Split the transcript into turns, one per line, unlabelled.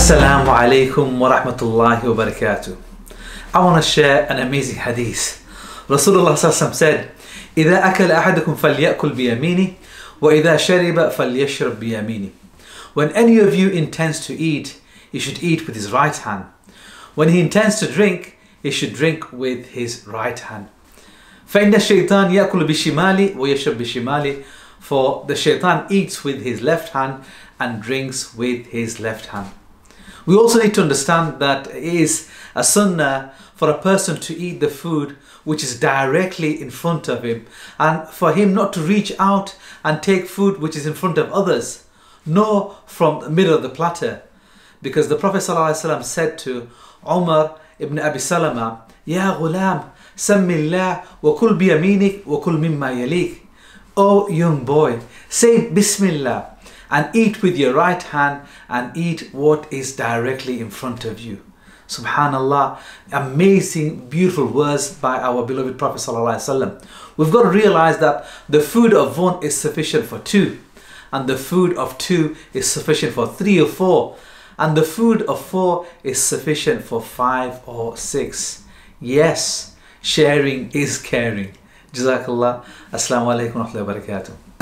Assalamu alaikum wa rahmatullahi wa barakatuh. I want to share an amazing hadith. Rasulullah sallallahu said, إذا أكل أحدكم فليأكل بيمينه وإذا شرب فليشرب بيمينه. When any of you intends to eat, he should eat with his right hand. When he intends to drink, he should drink with his right hand. فإن الشيطان يأكل بشماله ويشرب بشماله. For the shaitan eats with his left hand and drinks with his left hand. We also need to understand that it is a sunnah for a person to eat the food which is directly in front of him, and for him not to reach out and take food which is in front of others, nor from the middle of the platter. Because the Prophet ﷺ said to Umar ibn Abi Salama, Ya ghulam, sammillah wa kul biyaminik wa kul mimma yalik. O young boy, say Bismillah and eat with your right hand and eat what is directly in front of you. Subhanallah, amazing, beautiful words by our beloved Prophet ﷺ. We've got to realize that the food of one is sufficient for two, and the food of two is sufficient for three or four, and the food of four is sufficient for 5 or 6. Yes, sharing is caring. Jazakallah. Assalamu alaikum wa rahmatullahi wa barakatuh.